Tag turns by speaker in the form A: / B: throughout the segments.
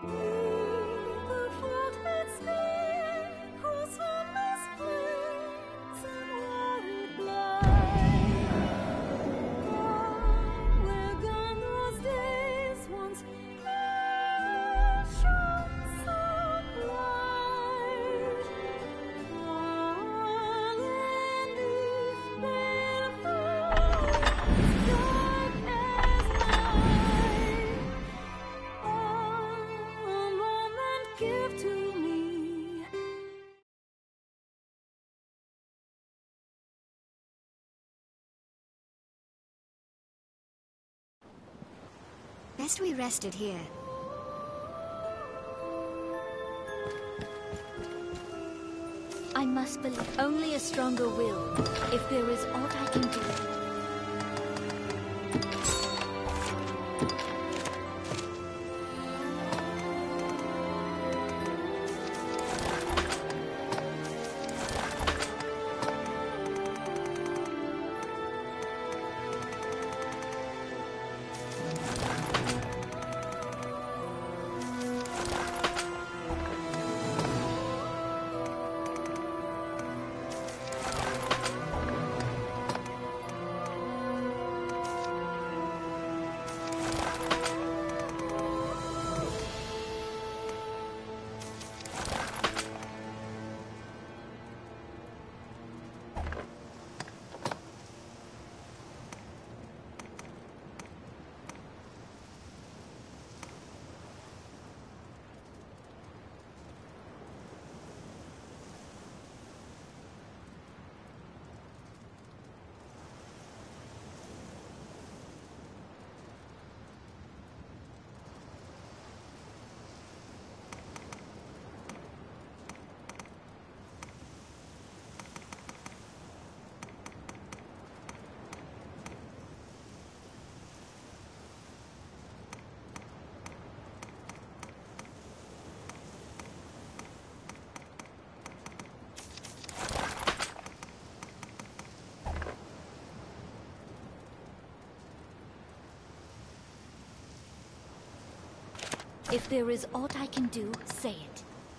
A: Best we rested here.
B: I must believe only a stronger will, if there is aught I can do. If there is aught I can do, say it.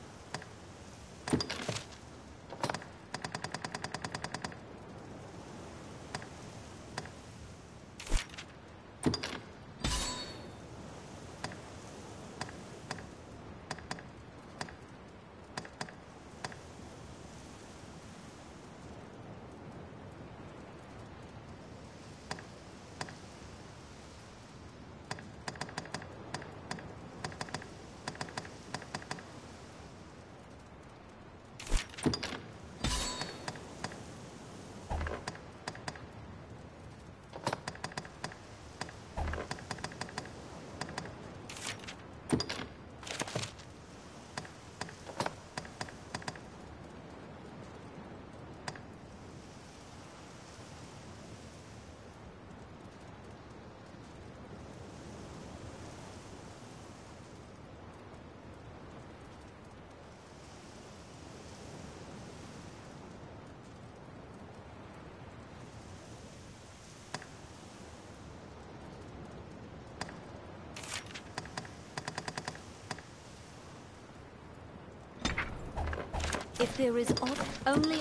B: If there is aught, only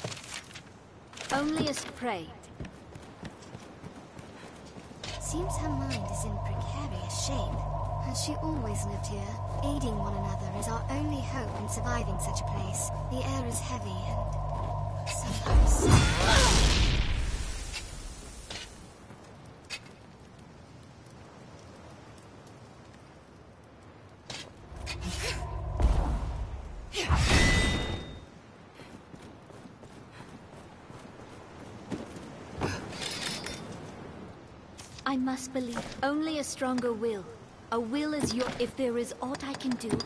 B: a prey.
A: Seems her mind is in precarious shape. Has she always lived here? Aiding one another is our only hope in surviving such a place. The air is heavy and sometimes...
B: I must believe only a stronger will. A will is your... If there is aught I can do...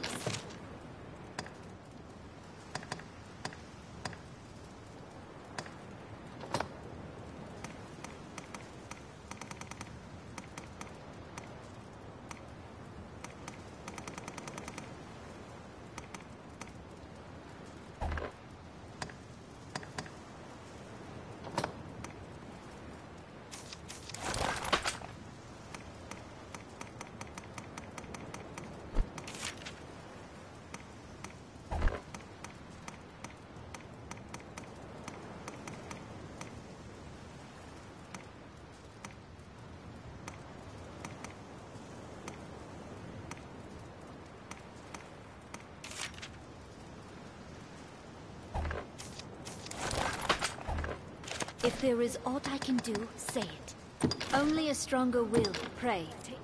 B: If there is aught I can do, say it. Only a stronger will, pray.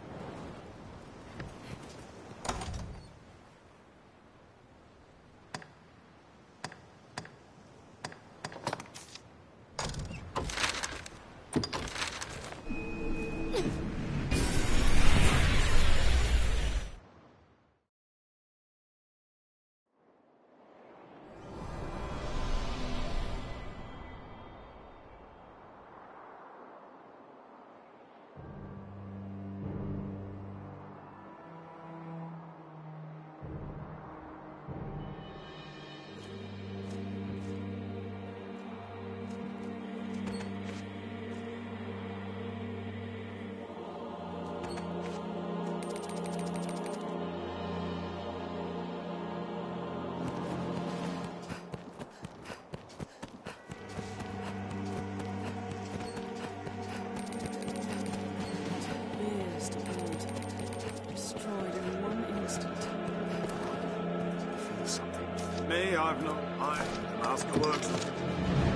C: Me, I've no... The Master works on it.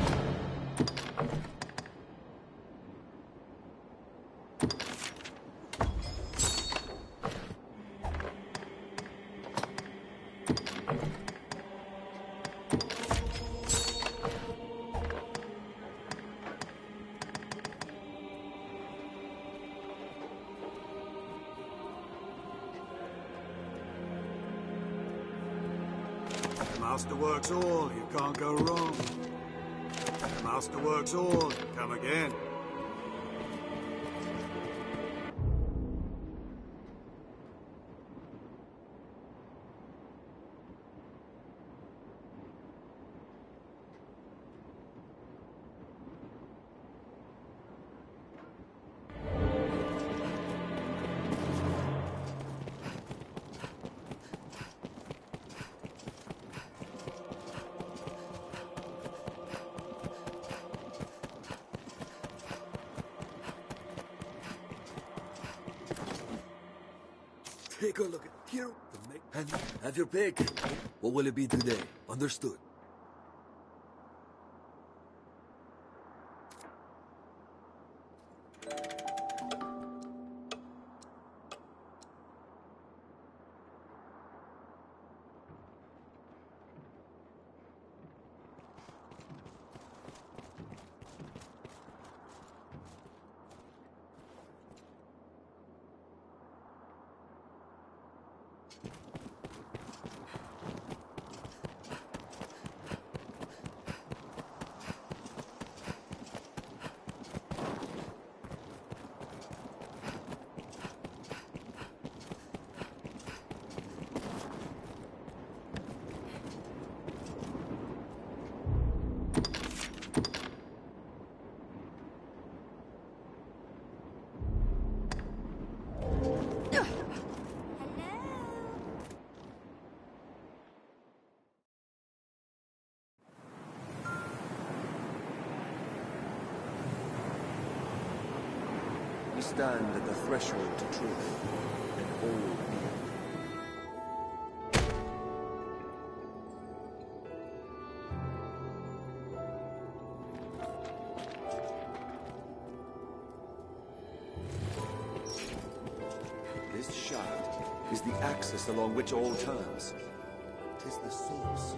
C: Master works all, you can't go wrong. The Master works all, come again.
D: Take a look at here and have your pick. What will it be today? Understood.
E: We stand at the threshold to truth, and all being. This shaft is the axis along which all turns. 'Tis the source.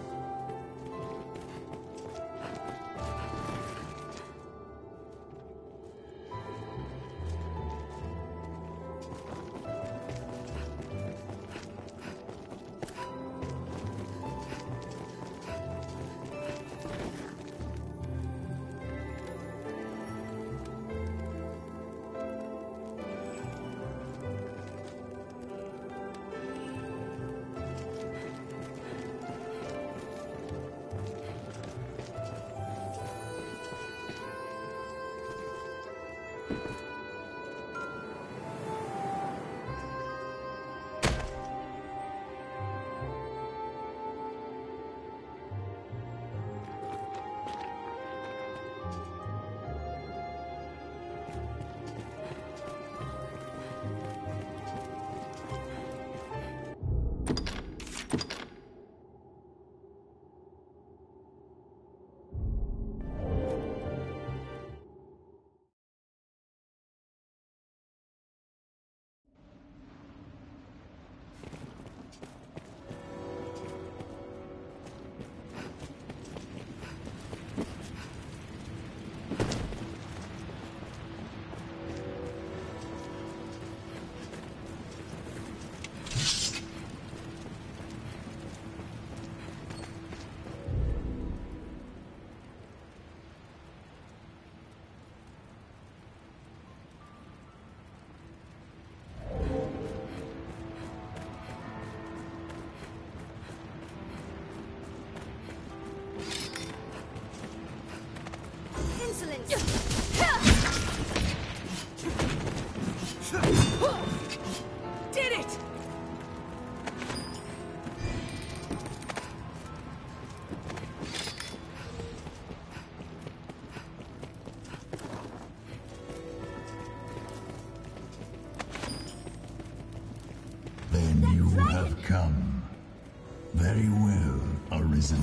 F: have come. Very well, Arisen.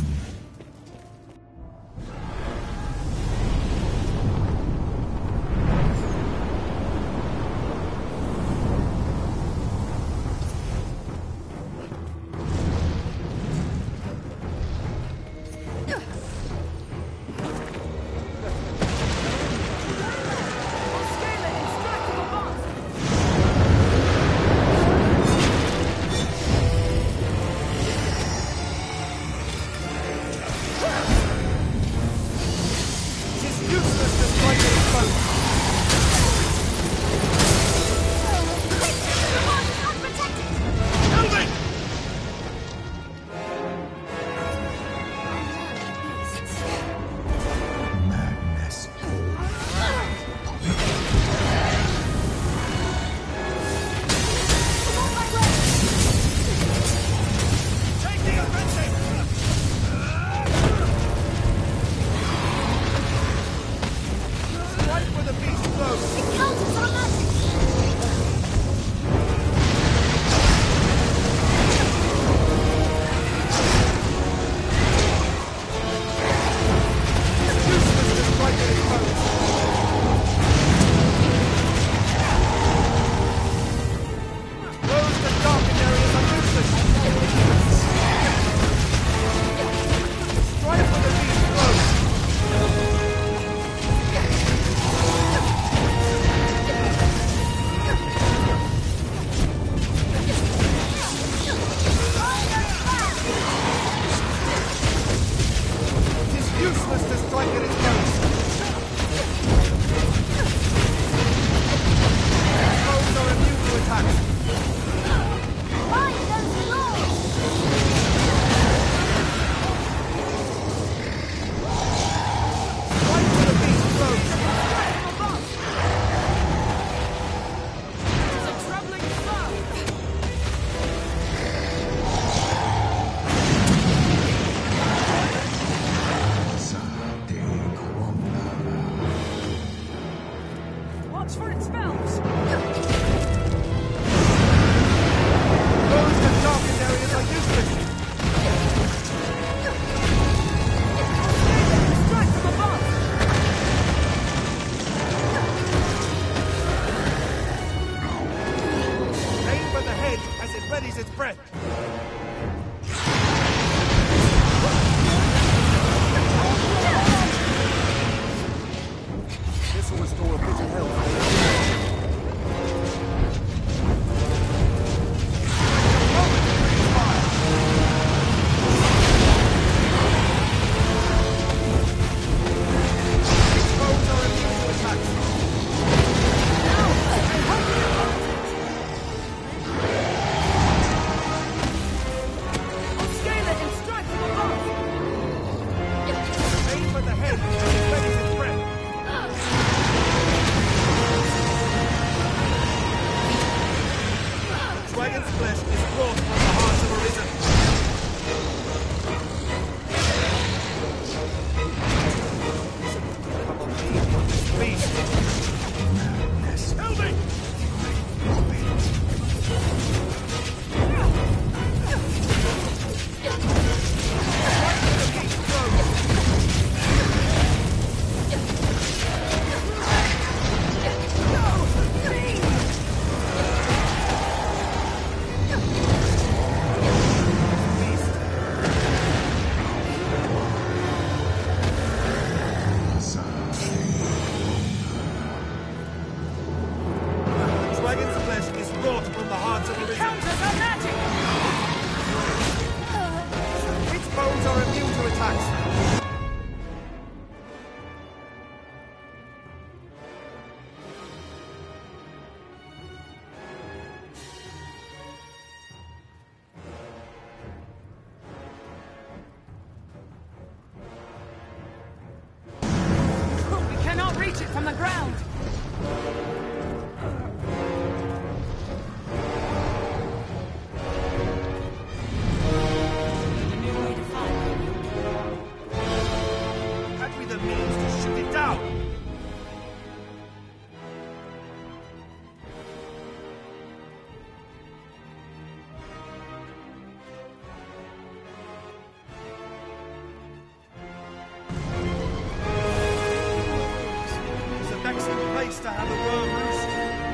G: place to have the worm roost.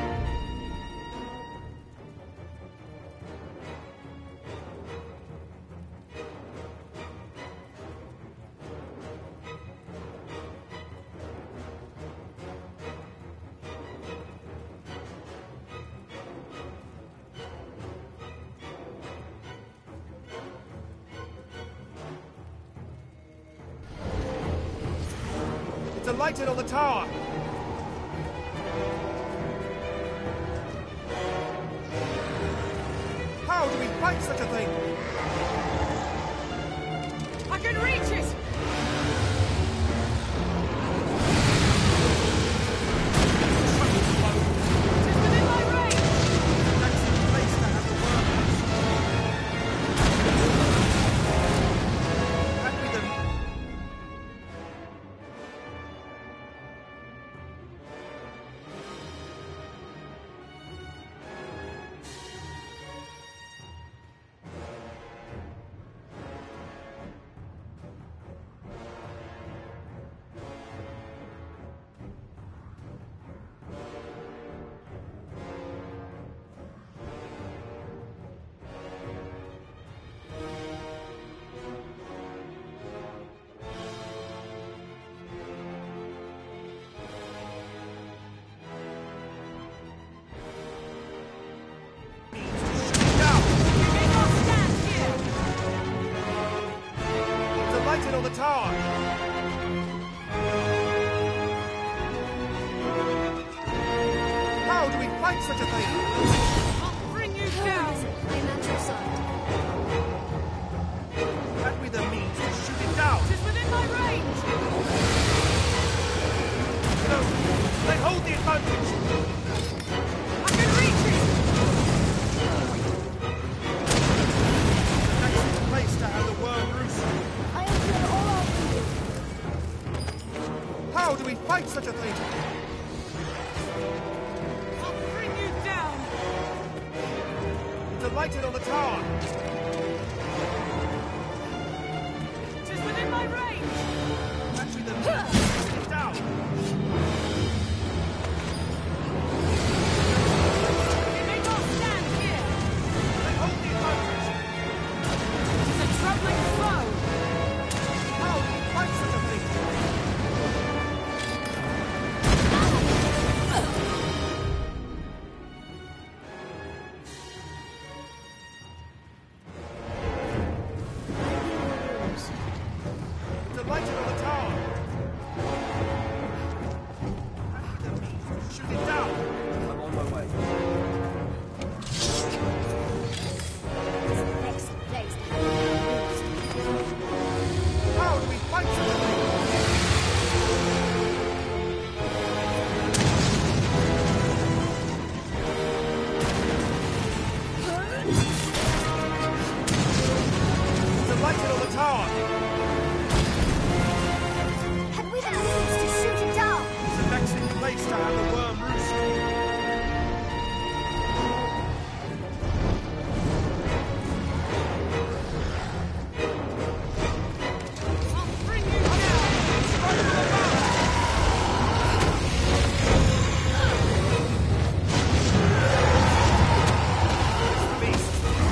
G: It's lighted on the tower. How do we fight such a thing?
H: I can reach it! It's within my range!
G: That's the place to have the worm. That be the... Lighted on the tower. How do we fight such a thing?
H: I'll bring you down!
A: I'm at your side.
G: That be the means to shoot it down.
H: It's within my range!
G: No, they hold the advantage.
H: I can reach it!
G: That's the place to have the worm roost.
B: I am here all out for you.
G: How do we fight such a thing?
H: I'll bring you down!
G: It's lighted on the tower.
H: It's within my range!
G: Actually, the means to shoot it down.
H: You may not stand here!
G: They hold the advantage.
H: It's a troubling foe!
G: How do we fight such a thing? It's lighted on the tower. Actually, the means to shoot it down.
E: I'm on my way.
B: It's an excellent place to have a roost.
G: How do we fight such a thing? It's lighted on the tower.
A: Had we the means to shoot it down?
G: It's an excellent place to have the worm roost.
H: I'll bring you down!
G: Beast.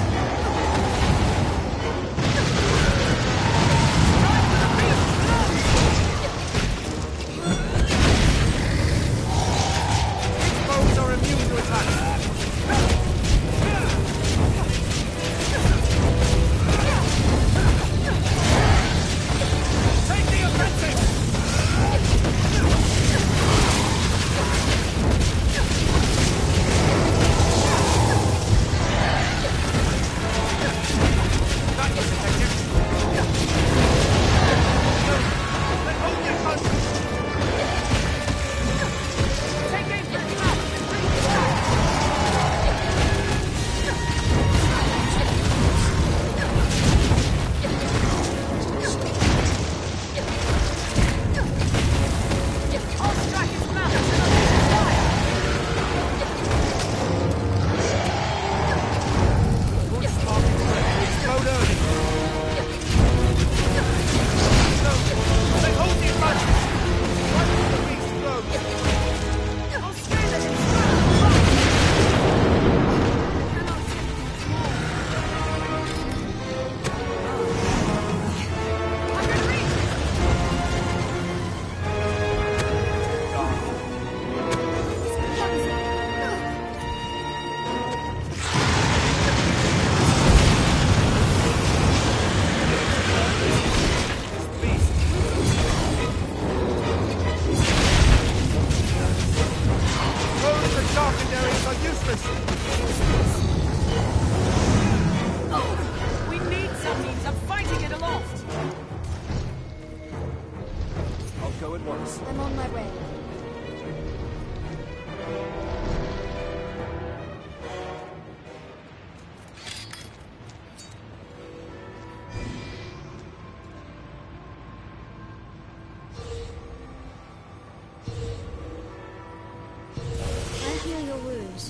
G: Foes are immune to attack. Take the offensive! That was effective. Let hold the advantage.
H: Take aim for the mouth and bring you down! I'll strike his mouth and
G: Good spark. Explode early.
A: Yes, I'm on my way. I heal your wounds.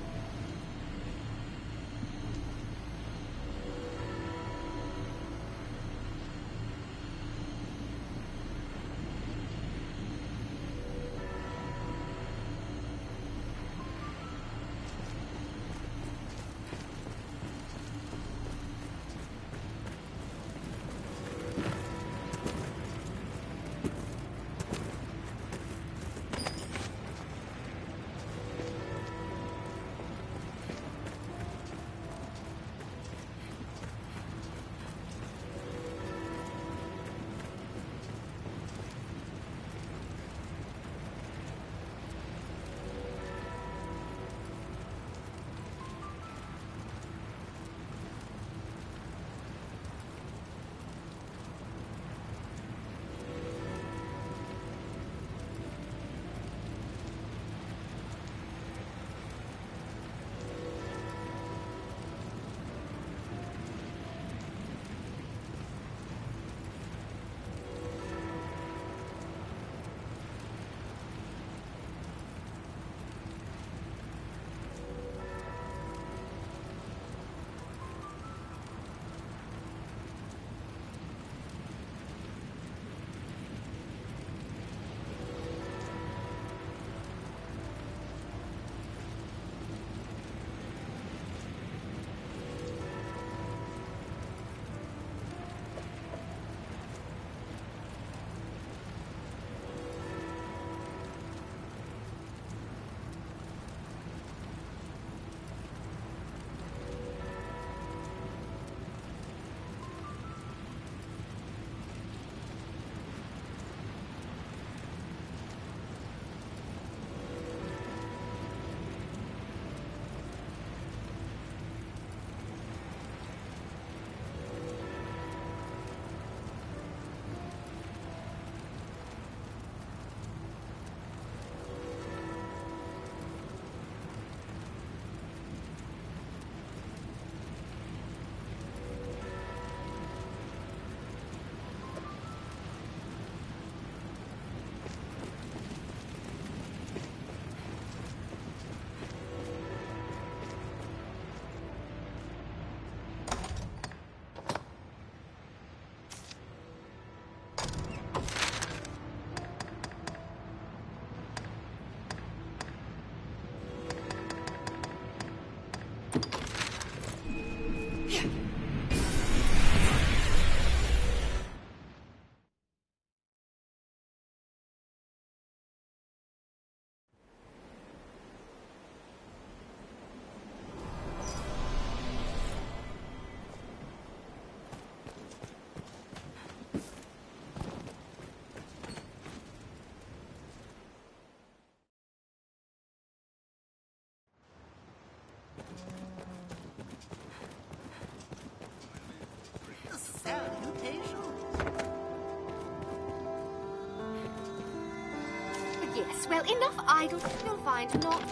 I: Yes, well, enough idle. You'll find not.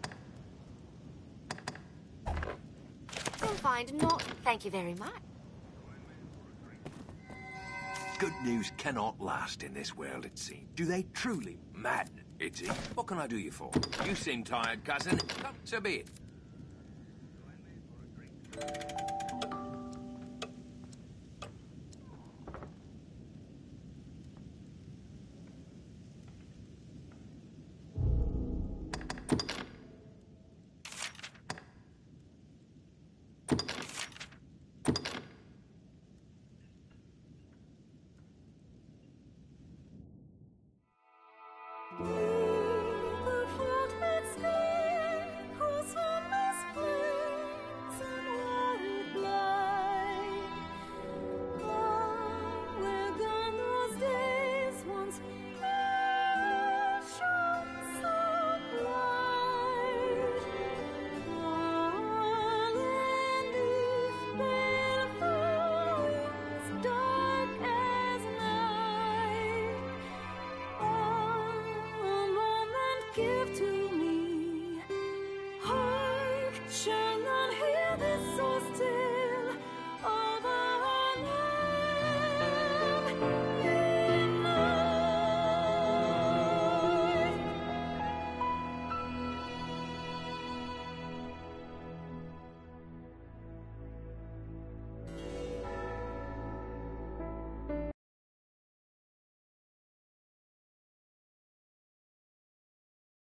I: You'll find not. Thank you very much.
J: Good news cannot last in this world, it seems. Do they truly madden, Itzy? What can I do you for? You seem tired, cousin. Come, so be it.
K: Give to